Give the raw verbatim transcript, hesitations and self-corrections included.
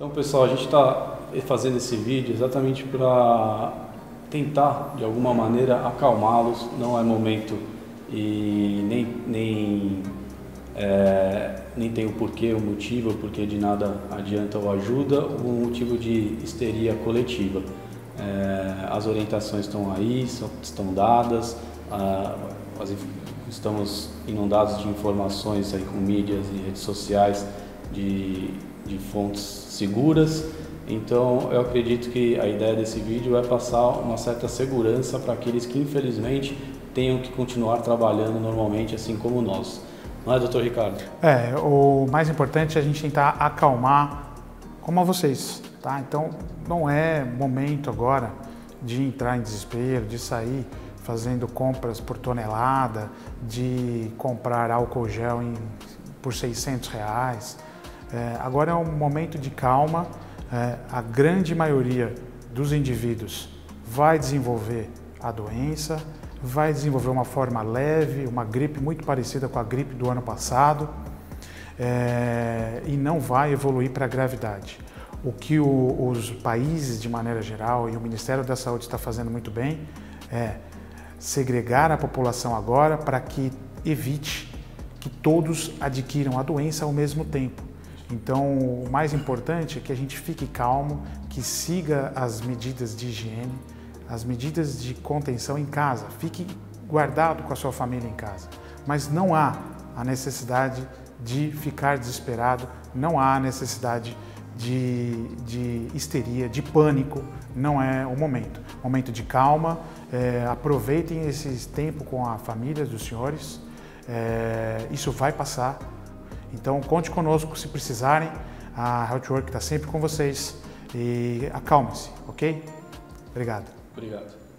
Então, pessoal, a gente está fazendo esse vídeo exatamente para tentar, de alguma maneira, acalmá-los. Não é momento e nem, nem, é, nem tem o porquê, o motivo, o porquê de nada adianta ou ajuda, o motivo de histeria coletiva. É, as orientações estão aí, são, estão dadas, ah, as, estamos inundados de informações aí com mídias e redes sociais de, de fontes seguras. Então eu acredito que a ideia desse vídeo é passar uma certa segurança para aqueles que infelizmente tenham que continuar trabalhando normalmente, assim como nós. Não é, doutor Ricardo? É, o mais importante é a gente tentar acalmar como vocês, tá? Então não é momento agora de entrar em desespero, de sair fazendo compras por tonelada, de comprar álcool gel em, por seiscentos reais. É, agora é um momento de calma. É, a grande maioria dos indivíduos vai desenvolver a doença, vai desenvolver uma forma leve, uma gripe muito parecida com a gripe do ano passado, é, e não vai evoluir para a gravidade. O que o, os países, de maneira geral, e o Ministério da Saúde está fazendo muito bem é segregar a população agora para que evite que todos adquiram a doença ao mesmo tempo. Então, o mais importante é que a gente fique calmo, que siga as medidas de higiene, as medidas de contenção em casa. Fique guardado com a sua família em casa. Mas não há a necessidade de ficar desesperado, não há a necessidade de, de histeria, de pânico. Não é o momento. Momento de calma. É, aproveitem esse tempo com a família dos senhores. É, isso vai passar. Então, conte conosco se precisarem. A Healthwork está sempre com vocês. E acalme-se, ok? Obrigado. Obrigado.